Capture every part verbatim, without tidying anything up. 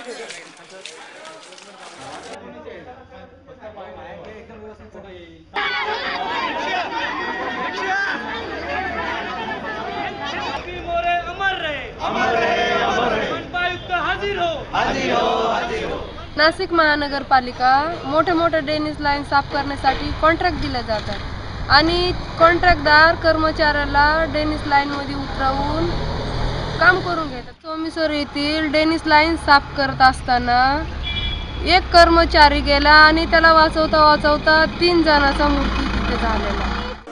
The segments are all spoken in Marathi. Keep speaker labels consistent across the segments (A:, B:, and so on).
A: नाशिक महानगरपालिका मोठे मोठे ड्रेनेज लाईन साफ करण्यासाठी कॉन्ट्रॅक्ट दिले जातात आणि कॉन्ट्रॅक्टदार कर्मचाऱ्याला ड्रेनेज लाईन मध्ये उतरवून काम करून घेतात। सोमेश्वर येथील ड्रेनेज लाईन साफ करत असताना एक कर्मचारी गेला आणि त्याला वाचवता वाचवता तीन जणांचा मृत्यू तिथे झालेला।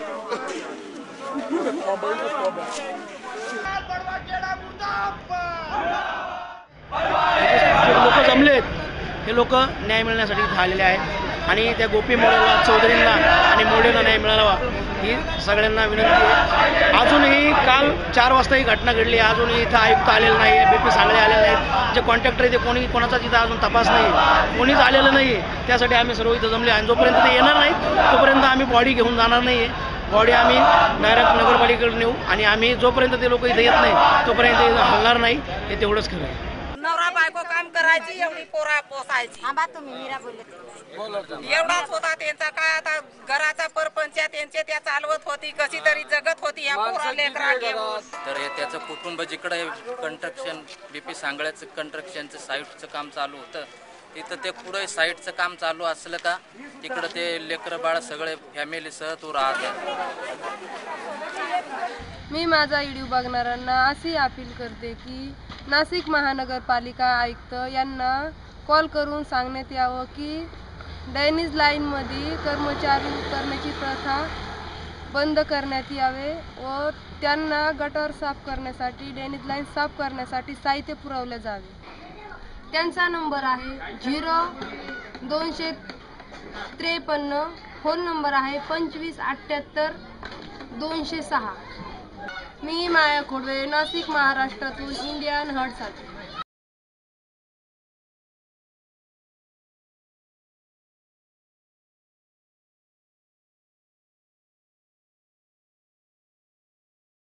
B: लोक जमलेत, हे लोक न्याय मिळण्यासाठी झालेले आहेत आणि त्या गोपी मोडेला, चौधरींना आणि मोडेला न्याय मिळावा ही सगळ्यांना विनंती आहे। अजूनही काल चार वाजता ही घटना घडली, अजूनही इथं आयुक्त आलेलं नाही, बी पी सांगळे आलेले नाहीत, जे कॉन्ट्रॅक्टर आहे ते कोणी कोणाचा तिथं अजून तपास नाही, कोणीच आलेलं नाही। त्यासाठी आम्ही सर्व इथं जमले आणि जोपर्यंत ते येणार नाहीत तोपर्यंत आम्ही बॉडी घेऊन जाणार नाही आहे। बॉडी आम्ही डायरेक्ट नगरपालिकेकडे नेऊ आणि आम्ही जोपर्यंत ते लोक इथं येत नाही तोपर्यंत इथं हलणार नाही, हे तेवढंच खरं आहे।
C: नवरा बायको काम करायची, एवढी पोरा पोसायची, एवढाच होता त्यांचा। काय आता घराचा परपंच त्यांचे त्या चालवत होती, कशी तरी जगत होती या पोरा लेकरा घेऊन।
D: तर हे त्याचं कुटुंब जिकडे कंस्ट्रक्शन बीपी सांगळ्याचं कंस्ट्रक्शनचं साईटचं काम चालू होतं, तिथं ते पुढे साईटचं काम चालू असलं का तिकडं ते लेकरं बाळ सगळे फॅमिलीसह तो राहतात।
A: मी माझा व्हिडिओ बघणाऱ्यांना अशी अपील करते की नाशिक महानगरपालिका आयुक्त यांना कॉल करून सांगण्यात यावं की ड्रेनेज लाईनमध्ये कर्मचारी उतरण्याची प्रथा बंद करण्यात यावे व त्यांना गटर साफ करण्यासाठी, ड्रेनेज लाईन साफ करण्यासाठी साहित्य पुरवले जावे। त्यांचा नंबर आहे झिरो दोनशे त्रेपन्न, फोन नंबर आहे पंचवीस अठ्ठ्याहत्तर दोनशे सहा। मी माया खोडवे, नाशिक महाराष्ट्रातून इंडियन हर्टसाठी।